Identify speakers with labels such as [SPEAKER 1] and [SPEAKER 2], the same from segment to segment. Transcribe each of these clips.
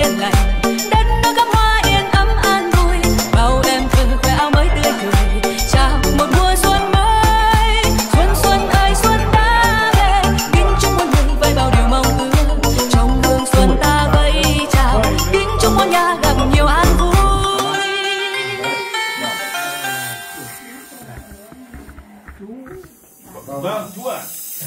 [SPEAKER 1] yên lành. Đất nước cắm hoa yên ấm an vui, bao em thơ khoe áo mới tươi cười. Chào một mùa xuân mới, xuân xuân ơi xuân đã về. Kính chúc muôn người với bao điều mong ước, trong hương xuân ta vẫy chào. Kính chúc muôn nhà gặp nhiều an vui.
[SPEAKER 2] Vâng, chú ạ.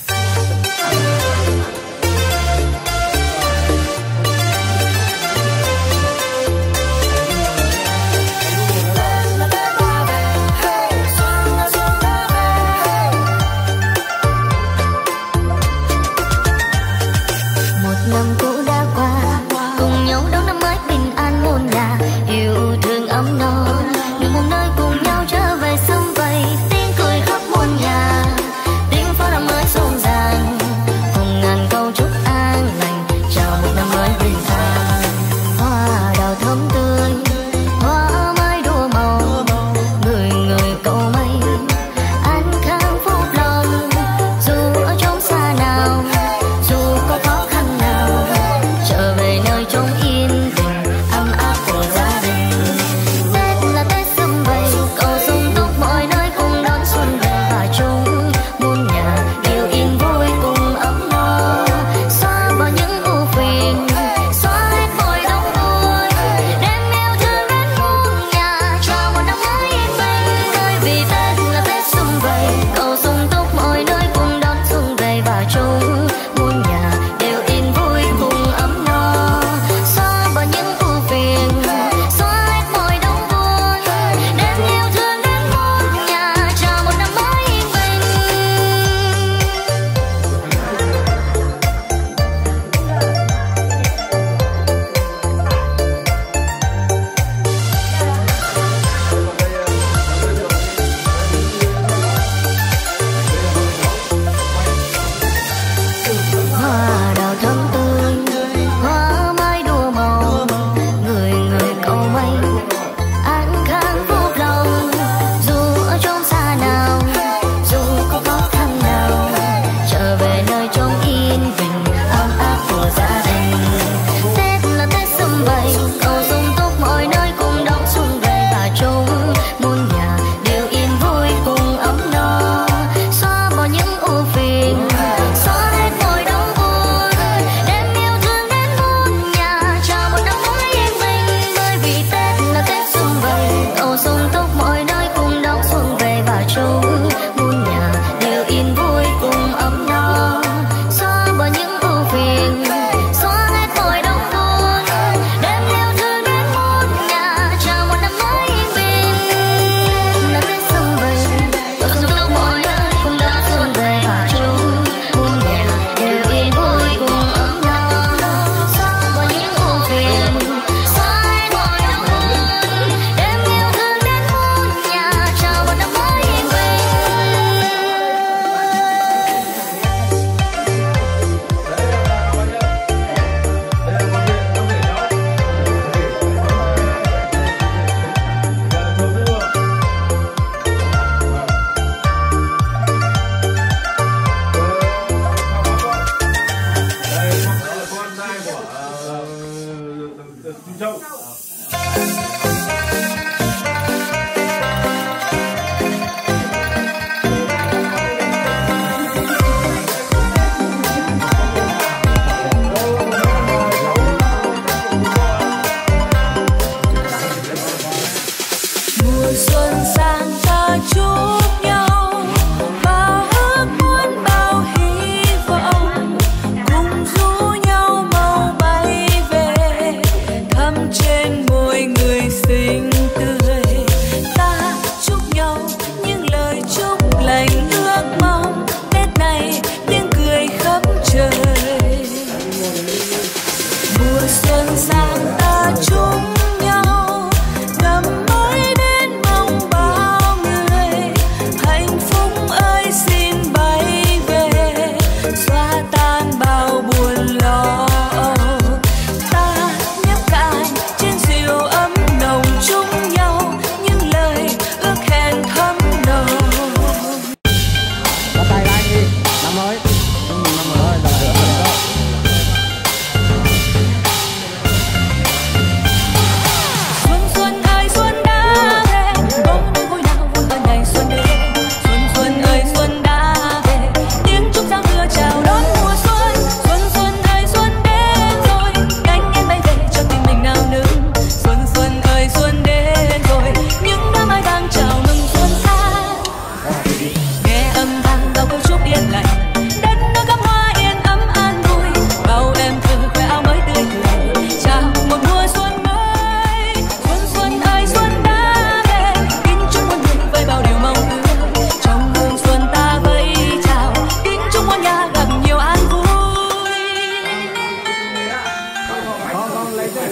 [SPEAKER 3] Một năm cũ đã qua, cùng nhau đón năm mới bình an muôn nhà, yêu thương ấm no, được một nơi cùng nhau trở về sum vầy, tiếng cười khắp muôn nhà, tiếng pháo năm mới rộn ràng, cùng ngàn câu chúc an lành, chào một năm mới bình an. Hoa đào thơm tươi, hoa mai đua màu, người người cầu may an khang phúc lòng, dù ở chốn xa nào, dù có khó khăn nào, trở về nơi chốn yên bình ấm áp của gia đình. Tết là Tết sum vầy, cầu sung túc mọi nơi cùng đón xuân về, và chung muôn nhà đều yên vui cùng ấm no, xóa bỏ những ưu phiền, xóa hết mọi đau buồn, đem yêu thương đến muôn nhà, chào một năm mới yên bình. Bởi vì Tết là Tết sum vầy, cầu sung túc mọi nơi cùng đón xuân về, và chung muôn nhà đều yên vui cùng ấm no, xóa bỏ những ưu phiền, xóa hết mọi đau buồn, đem yêu thương đến muôn nhà, chào một năm mới yên bình. Hoa đào thơm tươi, hoa mai đua màu, người người cầu may an khang phúc lòng, dù ở chốn xa nào, dù có khó khăn nào, trở về nơi chốn yên bình ấm áp của gia đình. Tết là Tết sum vầy, cầu sung túc mọi nơi cùng đón xuân về, và chung muôn nhà đều yên vui cùng ấm no, xóa bỏ những ưu phiền, xóa hết mọi đau buồn, đem yêu thương đến muôn nhà, chào một năm mới yên bình. Bởi vì Tết là Tết sum vầy, cầu sung túc mọi nơi cùng đón xuân về, và chung muôn nhà đều yên vui cùng ấm no, xóa bỏ những ưu phiền, xóa hết mọi đau buồn, đem yêu thương đến muôn nhà, chào một năm mới yên bình. Là Tết sum vầy, cầu sung túc mọi nơi cùng đón xuân về, và chung muôn nhà đều yên vui cùng ấm no, xóa bỏ những ưu phiền, xóa hết mọi đau buồn, đem yêu thương đến muôn nhà, chào một năm mới yên bình.
[SPEAKER 2] Con trai của Kim Châu.
[SPEAKER 1] Mùa xuân sang ta chúc nhau bao ước muốn, bao hy vọng, cùng ru nhau mau bay về, thắm trên môi người xinh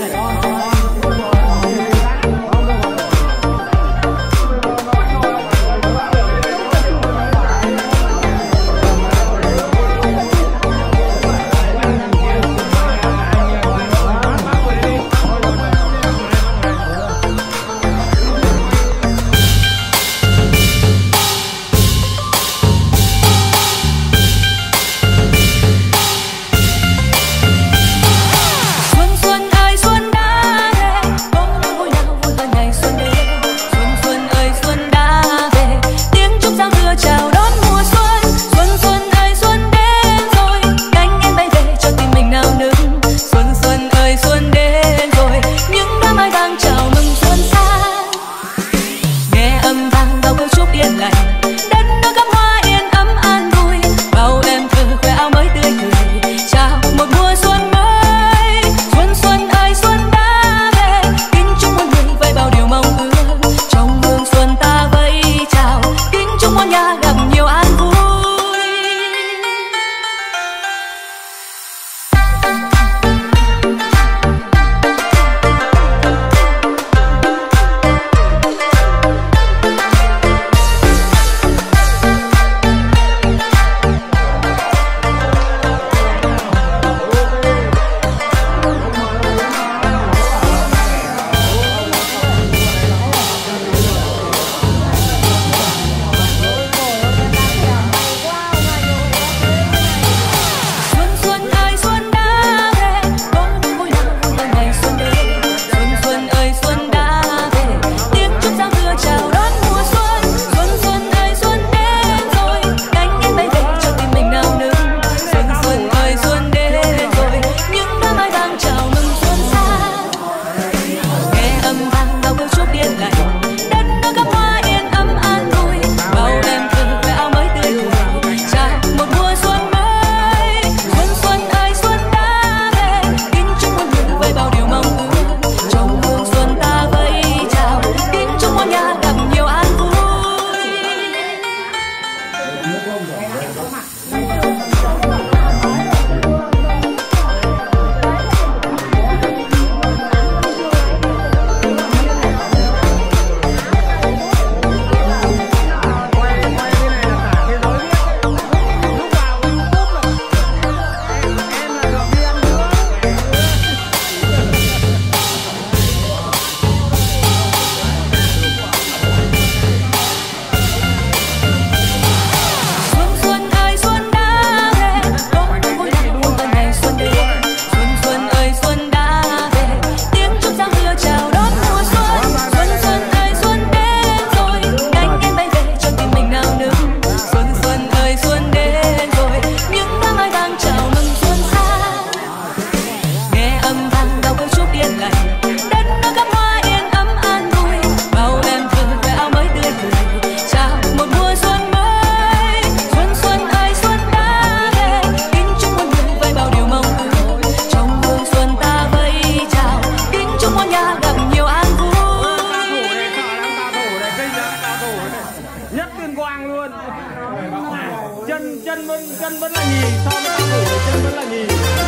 [SPEAKER 4] chân vẫn là nhì, so với cao thủ chân vẫn là nhì.